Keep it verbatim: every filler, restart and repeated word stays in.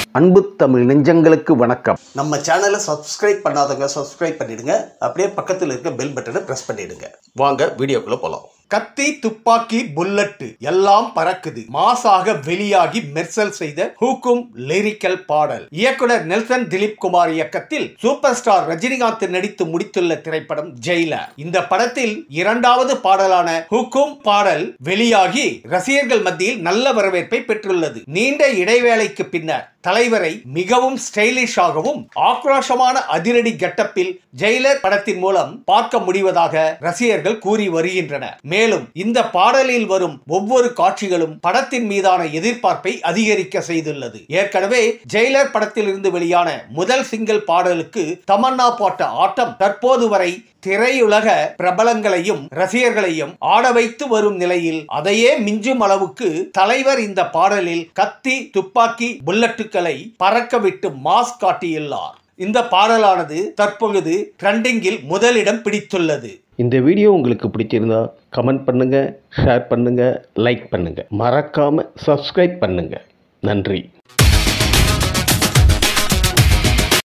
அன்பு தமிழ் நெஞ்சங்களுக்கு வணக்கம். நம்ம சேனலை சப்ஸ்கிரைப் பண்ணாதவங்க சப்ஸ்கிரைப் பண்ணிடுங்க. அப்படியே பக்கத்தில் இருக்க பெல் பட்டனை பிரஸ் பண்ணிடுங்க. வாங்க வீடியோக்குள்ள போலாம். கத்தி, துப்பாக்கி, புல்லட் எல்லாம் பறக்குது. மாசாக வெளியாகி மெர்சல் செய்த ஹுக்கும் லிரிக்கல் பாடல். இயக்குனர் நெல்சன் திலீப் குமார் இயக்கத்தில் சூப்பர் ஸ்டார் ரஜினிகாந்த் நடித்து முடித்துள்ள திரைப்படம் ஜெயிலர். இந்த படத்தில் இரண்டாவது பாடலான ஹுக்கும் பாடல் வெளியாகி ரசிகர்கள் மத்தியில் நல்ல வரவேற்பை பெற்றுள்ளது. நீண்ட இடைவேளைக்கு பின்னர் தலைவரை மிகவும் ஸ்டைலிஷாகவும் ஆக்ரோஷமான அதிரடி கெட்டப்பில் ஜெயிலர் படத்தின் மூலம் பார்க்க முடிவதாக ரசிகர்கள் கூறி வருகின்றனர். மேலும் இந்த பாடலில் வரும் ஒவ்வொரு காட்சிகளும் படத்தின் மீதான எதிர்பார்ப்பை அதிகரிக்க செய்துள்ளது. ஏற்கனவே ஜெயிலர் படத்தில் இருந்து வெளியான முதல் சிங்கிள் பாடலுக்கு தமன்னா போட்ட ஆட்டம் தற்போது வரை திரையுலக பிரபலங்களையும் ரசிகர்களையும் ஆட வைத்து வரும் நிலையில் அதையே மிஞ்சும் அளவுக்கு தலைவர் இந்த பாடலில் கத்தி, துப்பாக்கி, புல்லட்டுகளை பறக்க விட்டு மாஸ் காட்டியுள்ளார். இந்த பாடலானது தற்பொழுது ட்ரெண்டிங்கில் முதலிடம் பிடித்துள்ளது. இந்த வீடியோ உங்களுக்கு பிடிச்சிருந்தா கமெண்ட் பண்ணுங்க, ஷேர் பண்ணுங்க, லைக் பண்ணுங்க, மறக்காம சப்ஸ்கிரைப் பண்ணுங்க. நன்றி.